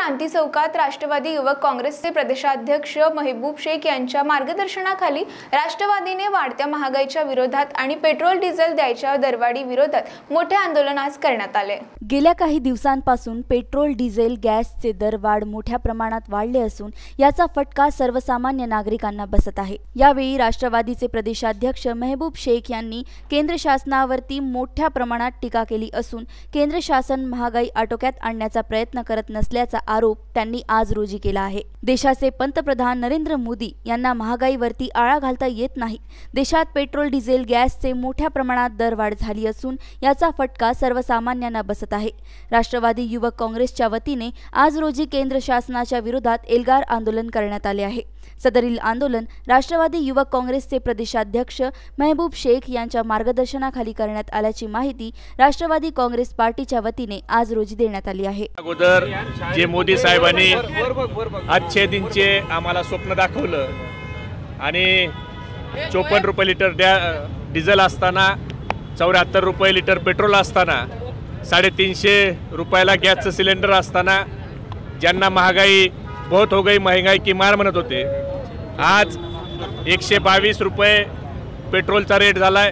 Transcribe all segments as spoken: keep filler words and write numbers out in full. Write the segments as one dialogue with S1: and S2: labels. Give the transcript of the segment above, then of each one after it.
S1: क्रांती चौकात राष्ट्रवादी युवक काँग्रेसचे प्रदेशाध्यक्ष महबूब शेख यांच्या मार्गदर्शनाखाली राष्ट्रवादीने वाढत्या महागाईच्या विरोधात आणि पेट्रोल डिझेल द्यायच्या दरवाढी विरोधात मोठे आंदोलन आज करण्यात आले।
S2: गेल्या काही दिवसांपासून पेट्रोल डिझेल गॅसचे दरवाढ मोठ्या प्रमाणात वाढले असून याचा फटका सर्वसामान्य नागरिकांना बसत आहे। यावेळी राष्ट्रवादीचे प्रदेशाध्यक्ष महबूब शेख यांनी केंद्र शासनावरती मोठ्या प्रमाणात टीका केली असून केंद्र शासन महागाई आटोक्यात आणण्याचा प्रयत्न करत नसल्याचा आरोप त्यांनी आज रोजी केला आहे। देशाचे पंतप्रधान नरेंद्र मोदी यांना महागाईवरती आळा घालता येत नाही। देशात पेट्रोल डिझेल गॅसचे मोठ्या प्रमाणात दरवाढ झाली असून याचा फटका सर्वसामान्यांना बसत आहे। राष्ट्रवादी युवक काँग्रेसच्या वतीने आज रोजी केंद्र शासनाच्या विरोधात एल्गार आंदोलन करण्यात आले आहे। सदरील आंदोलन राष्ट्रवादी युवक काँग्रेसचे प्रदेशाध्यक्ष महबूब शेख यांच्या मार्गदर्शनाखाली करण्यात आल्याची माहिती राष्ट्रवादी काँग्रेस पार्टीच्या वतीने आज रोजी देण्यात आली आहे।
S3: अगोदर जे मोदी साहेबांनी अच्छे दिनचे आम्हाला स्वप्न दाखवलं आणि चोपन्न रुपये लिटर डिझेल असताना चौऱ्याहत्तर रुपये लिटर पेट्रोल असताना साडेतीनशे रुपयाला गॅसचं सिलेंडर असताना ज्यांना महागाई बहुत हो गई महंगाई की मार म्हणत होते, आज एकशे बावीस रुपये पेट्रोलचा रेट झालाय,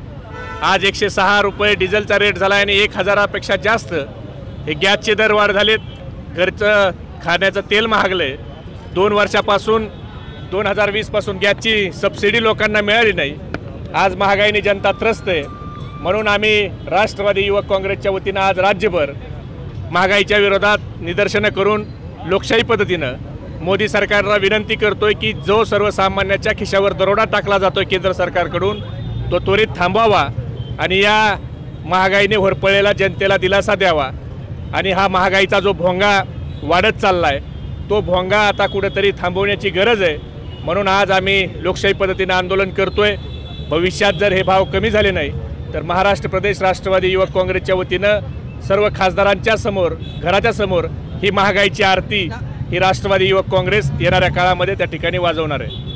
S3: आज एकशे सहा रुपये डिझेलचा रेट झाला आणि एक हजारापेक्षा जास्त हे गॅसचे दर वाढ झालेत। घरचं खाण्याचं तेल महागलंय। दोन वर्षापासून दोन हजार वीस पासून गॅसची सबसिडी लोकांना मिळाली नाही। आज महागाईने जनता त्रस्त आहे। म्हणून आम्ही राष्ट्रवादी युवक काँग्रेसच्या वतीनं आज राज्यभर महागाईच्या विरोधात निदर्शनं करून लोकशाही पद्धतीनं मोदी सरकारला विनंती करतोय की जो सर्वसामान्याच्या खिशावर दरोडा टाकला जातोय केंद्र सरकारकडून तो त्वरित थांबवावा आणि या महागाईने होरपळलेल्या जनतेला दिलासा द्यावा आणि हा महागाईचा जो भोंगा वाढत चाललाय तो भोंगा आता कुठेतरी थांबवण्याची गरज आहे। म्हणून आज आम्ही लोकशाही पद्धतीनं आंदोलन करतोय। भविष्यात जर हे भाव कमी झाले नाही तर महाराष्ट्र प्रदेश राष्ट्रवादी युवक काँग्रेसच्या वतीनं सर्व खासदारांच्या समोर घराच्या समोर ही महागाईची आरती ही राष्ट्रवादी युवक काँग्रेस येणाऱ्या काळामध्ये त्या ठिकाणी वाजवणार आहे।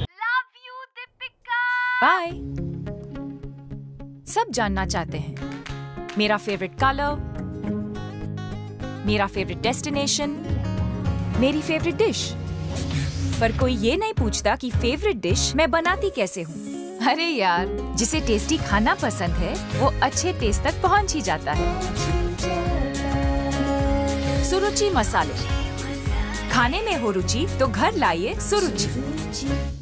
S4: बाय। सब जानना चाहते हैं मेरा फेवरेट कलर, मेरा फेवरेट डेस्टिनेशन, मेरी फेवरेट डिश, पर कोई ये नहीं पूछता कि फेवरेट डिश मैं बनाती कैसे हूँ। अरे यार, जिसे टेस्टी खाना पसंद है वो अच्छे टेस्ट तक पहुँच ही जाता है। सुरुचि मसाले, खाने में हो रुचि तो घर लाइए सुरुचि।